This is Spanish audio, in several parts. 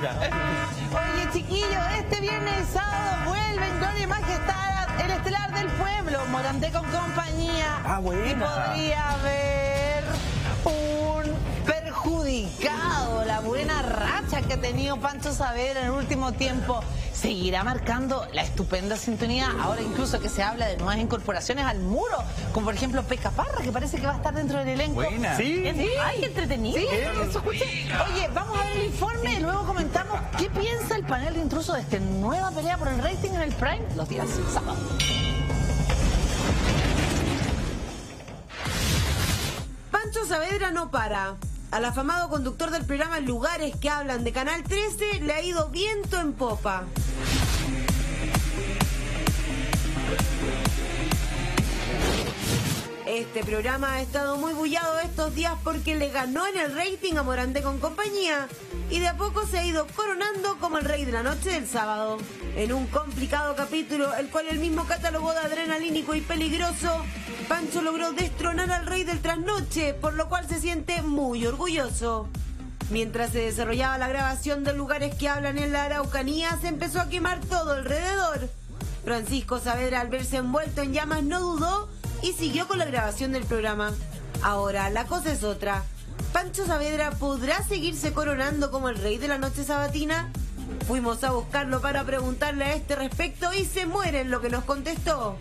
Mira. Oye, chiquillos, este viernes y sábado vuelve en Gloria y Majestad el estelar del pueblo, Morandé con compañía. Ah, buena. Y podría haber un perjudicado la buena racha que ha tenido Pancho Saavedra en el último tiempo. Seguirá marcando la estupenda sintonía, ahora incluso que se habla de nuevas incorporaciones al muro, como por ejemplo Peca Parra, que parece que va a estar dentro del elenco. Buena. Sí. Sí. Ay, qué entretenido. Sí, eso escuché. Oye, vamos a ver el informe y luego comentamos qué piensa el panel de intrusos de esta nueva pelea por el rating en el Prime los días sábados. Pancho Saavedra no para. Al afamado conductor del programa Lugares que Hablan de Canal 13 le ha ido viento en popa. Este programa ha estado muy bullado estos días porque le ganó en el rating a Morandé con compañía y de a poco se ha ido coronando como el rey de la noche del sábado. En un complicado capítulo, el cual él mismo catalogó de adrenalínico y peligroso, Pancho logró destronar al rey del trasnoche, por lo cual se siente muy orgulloso. Mientras se desarrollaba la grabación de Lugares que Hablan en la Araucanía, se empezó a quemar todo alrededor. Francisco Saavedra, al verse envuelto en llamas, no dudó y siguió con la grabación del programa. Ahora, la cosa es otra. ¿Pancho Saavedra podrá seguirse coronando como el rey de la noche sabatina? Fuimos a buscarlo para preguntarle a este respecto y se muere en lo que nos contestó.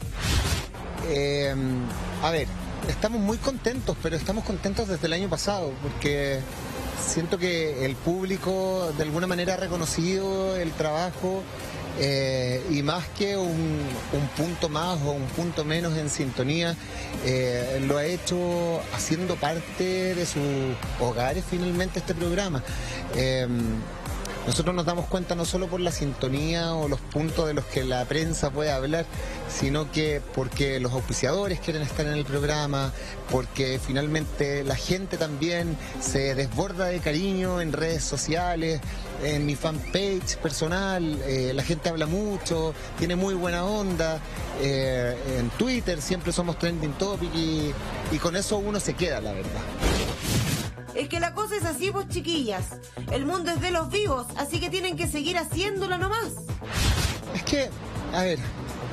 A ver, estamos muy contentos, pero estamos contentos desde el año pasado, porque siento que el público de alguna manera ha reconocido el trabajo y más que un punto más o un punto menos en sintonía, lo ha hecho haciendo parte de sus hogares finalmente este programa. Nosotros nos damos cuenta no solo por la sintonía o los puntos de los que la prensa puede hablar, sino que porque los auspiciadores quieren estar en el programa, porque finalmente la gente también se desborda de cariño en redes sociales, en mi fanpage personal, la gente habla mucho, tiene muy buena onda, en Twitter siempre somos trending topic y con eso uno se queda, la verdad. Es que la cosa es así, vos chiquillas. El mundo es de los vivos, así que tienen que seguir haciéndolo nomás. Es que, a ver,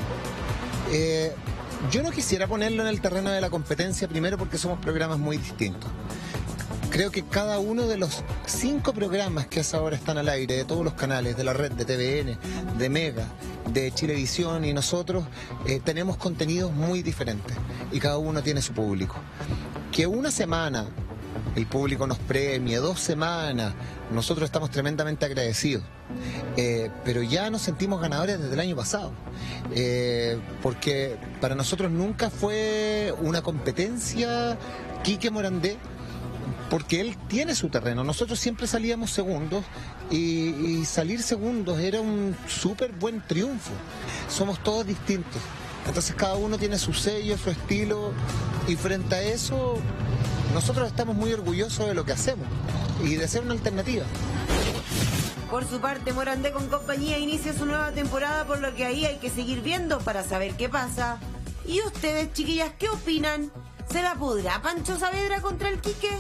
yo no quisiera ponerlo en el terreno de la competencia, primero porque somos programas muy distintos. Creo que cada uno de los 5 programas que hasta ahora están al aire, de todos los canales, de la red, de TVN, de Mega, de Chilevisión y nosotros, tenemos contenidos muy diferentes y cada uno tiene su público. Que una semana el público nos premie, 2 semanas, nosotros estamos tremendamente agradecidos. Pero ya nos sentimos ganadores desde el año pasado, porque para nosotros nunca fue una competencia Quique Morandé, porque él tiene su terreno. Nosotros siempre salíamos segundos y salir segundos era un súper buen triunfo. Somos todos distintos, entonces cada uno tiene su sello, su estilo, y frente a eso nosotros estamos muy orgullosos de lo que hacemos y de ser una alternativa. Por su parte, Morandé con compañía inicia su nueva temporada, por lo que ahí hay que seguir viendo para saber qué pasa. ¿Y ustedes, chiquillas, qué opinan? ¿Se la podrá Pancho Saavedra contra el Quique?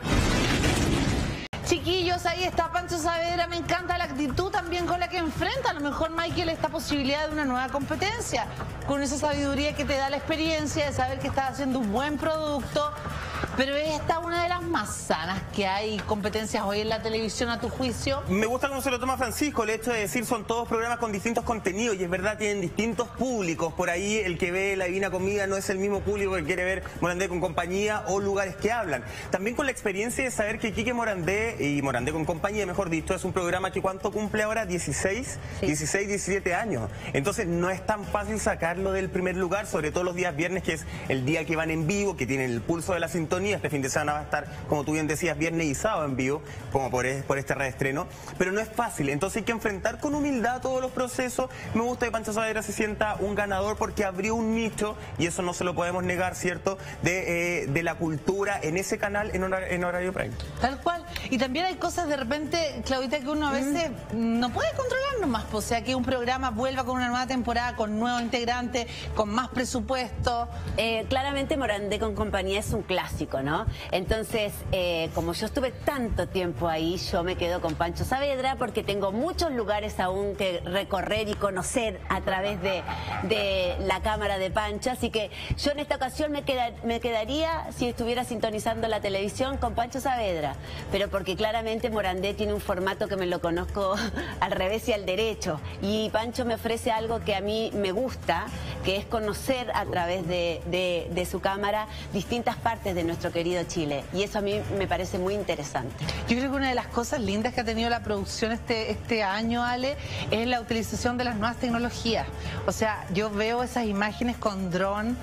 Chiquillos, ahí está Pancho Saavedra, me encanta la actitud también con la que enfrenta a lo mejor Michael esta posibilidad de una nueva competencia, con esa sabiduría que te da la experiencia de saber que estás haciendo un buen producto, pero es esta una de las más sanas que hay competencias hoy en la televisión, a tu juicio. Me gusta cómo se lo toma Francisco, el hecho de decir son todos programas con distintos contenidos y es verdad, tienen distintos públicos. Por ahí el que ve La Divina Comida no es el mismo público que quiere ver Morandé con compañía o Lugares que Hablan. También con la experiencia de saber que Quique Morandé y Morandé con compañía, mejor dicho, es un programa que ¿cuánto cumple ahora? 16, 17 años. Entonces no es tan fácil sacarlo del primer lugar, sobre todo los días viernes, que es el día que van en vivo, que tienen el pulso de la sintonía. Este fin de semana va a estar, como tú bien decías, viernes y sábado en vivo, como por este reestreno, pero no es fácil, entonces hay que enfrentar con humildad todos los procesos. Me gusta que Pancho Saavedra se sienta un ganador porque abrió un nicho, y eso no se lo podemos negar, ¿cierto?, de la cultura en ese canal en horario prime. Tal cual, y también hay cosas cosas de repente, Claudita, que uno a veces no puede controlar nomás. O sea, que un programa vuelva con una nueva temporada, con nuevos integrantes, con más presupuesto. Claramente Morandé con compañía es un clásico, ¿no? Entonces, como yo estuve tanto tiempo ahí, yo me quedo con Pancho Saavedra porque tengo muchos lugares aún que recorrer y conocer a través de la cámara de Pancho. Así que yo en esta ocasión me quedaría, si estuviera sintonizando la televisión, con Pancho Saavedra. Pero porque claramente Morandé tiene un formato que me lo conozco al revés y al derecho. Y Pancho me ofrece algo que a mí me gusta, que es conocer a través de su cámara distintas partes de nuestro querido Chile. Y eso a mí me parece muy interesante. Yo creo que una de las cosas lindas que ha tenido la producción este año, Ale, es la utilización de las nuevas tecnologías. O sea, yo veo esas imágenes con drones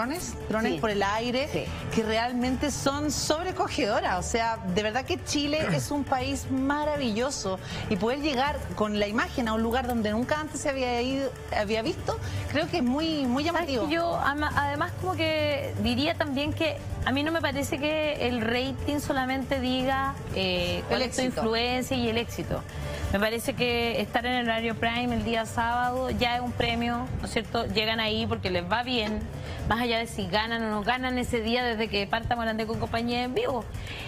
Sí. por el aire, Sí. que realmente son sobrecogedoras. O sea, de verdad que Chile es un país maravilloso y poder llegar con la imagen a un lugar donde nunca antes se había visto, creo que es muy, muy llamativo. ¿Sabes que yo además como que diría también que a mí no me parece que el rating solamente diga cuál es tu éxito. influencia y el éxito. Me parece que estar en el horario prime el día sábado ya es un premio, ¿no es cierto? Llegan ahí porque les va bien, más allá de si ganan o no ganan ese día desde que parta Morandé con compañía en vivo.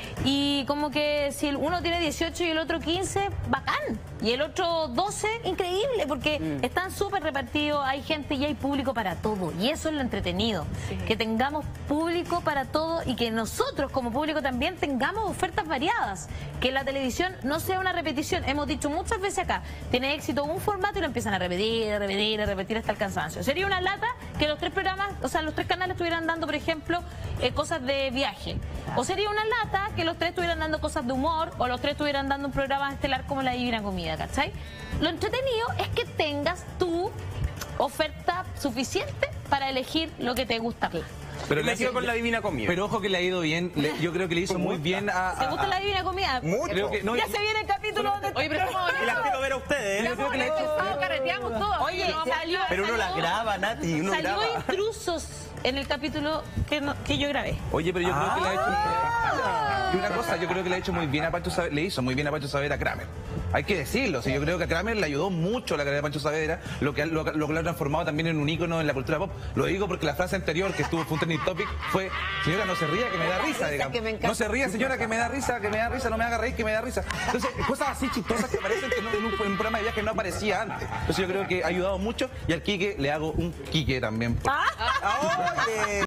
Y como que si uno tiene 18 y el otro 15, bacán. Y el otro 12, increíble, porque están súper repartidos, hay gente y hay público para todo. Y eso es lo entretenido, que tengamos público para todo y que nosotros como público también tengamos ofertas variadas. Que la televisión no sea una repetición. Hemos dicho muchas veces acá, tiene éxito un formato y lo empiezan a repetir hasta el cansancio. Sería una lata que los tres programas, o sea, los tres canales estuvieran dando, por ejemplo, cosas de viaje. O sería una lata que los tres estuvieran dando cosas de humor, o los tres estuvieran dando un programa estelar como La Divina Comida, ¿cachai? Lo entretenido es que tengas tu oferta suficiente para elegir lo que te gusta más. Pero me quedo con La Divina Comida. Pero ojo que le ha ido bien, yo creo que le hizo muy bien a... ¿Te gusta La Divina Comida? Mucho. Creo que, no, Ya se viene el capítulo donde... Oye, pero ¿cómo Y las quiero ver a ustedes. Mi amor, este sábado carreteamos todos. Oye, salió... Pero uno las graba, Nati, uno Salió graba. Intrusos en el capítulo que yo grabé. Oye, pero yo creo que le ha hecho... Y una cosa, yo creo que le ha hecho muy bien a Pancho Saavedra, le hizo muy bien a Pancho Saavedra a Kramer. Hay que decirlo, sí, yo creo que a Kramer le ayudó mucho la carrera de Pancho Saavedra, lo que lo ha transformado también en un ícono en la cultura pop. Lo digo porque la frase anterior que fue un trending topic fue: señora, no se ría, que me da risa, digamos. No se ría, señora, que me da risa, no me haga reír, que me da risa. Entonces, cosas así chistosas que parecen que en un programa de viaje no aparecía antes. Entonces yo creo que ha ayudado mucho y al Quique le hago un Quique también. Oye.